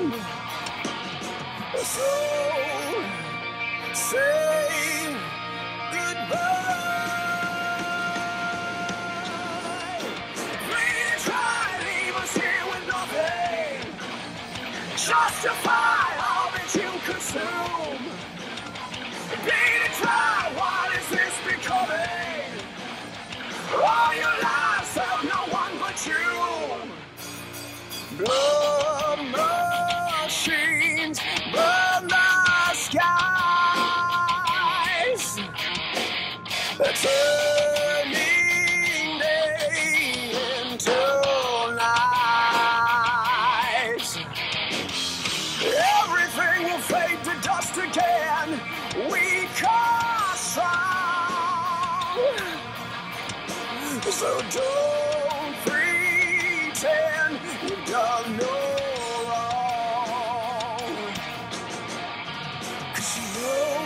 So say goodbye. Please try, leave us here with nothing. Justify all that you consume. Please try, what is this becoming? All your lives have no one but you. Blood machines burn the skies, turning day into night. Everything will fade to dust again. We are strong, so don't pretend you've done no wrong. 'Cause you know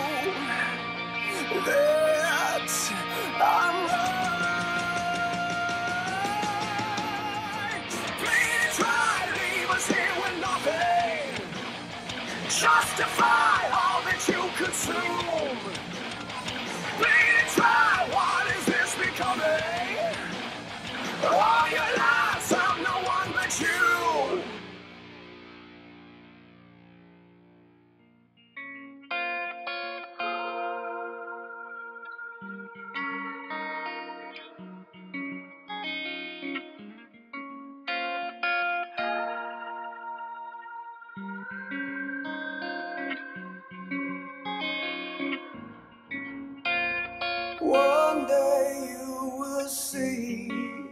that I'm right. Please try, leave us here with nothing. Justify all that you consume. Please try, what is this becoming? All your lives have no one but you. One day you will see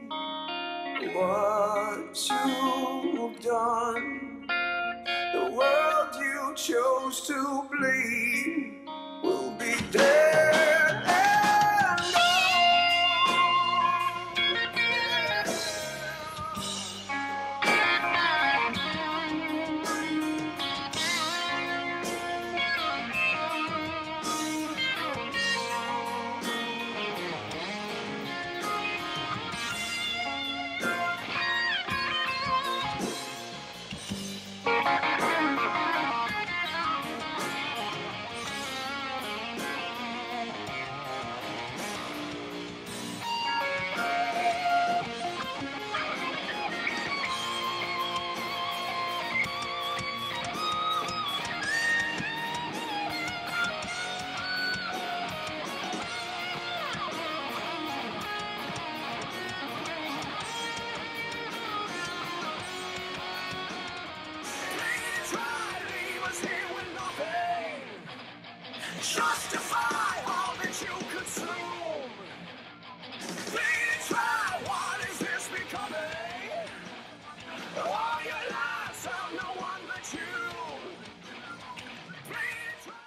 what you've done. The world you chose to bleed will be dead and justify all that you consume. Please try, what is this becoming? All your lives have no one but you. Please try.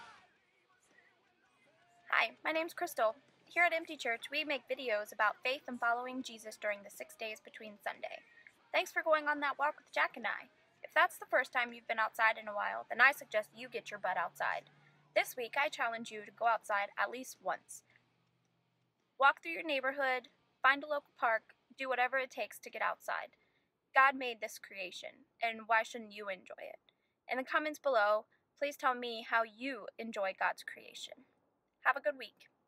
Hi, my name's Crystal. Here at Empty Church, we make videos about faith and following Jesus during the 6 days between Sunday. Thanks for going on that walk with Jack and I. If that's the first time you've been outside in a while, then I suggest you get your butt outside. This week, I challenge you to go outside at least once. Walk through your neighborhood, find a local park, do whatever it takes to get outside. God made this creation, and why shouldn't you enjoy it? In the comments below, please tell me how you enjoy God's creation. Have a good week.